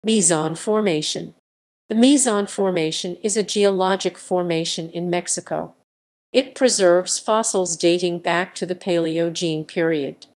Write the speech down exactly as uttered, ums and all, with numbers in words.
Mesón Formation. The Mesón Formation is a geologic formation in Mexico. It preserves fossils dating back to the Paleogene period.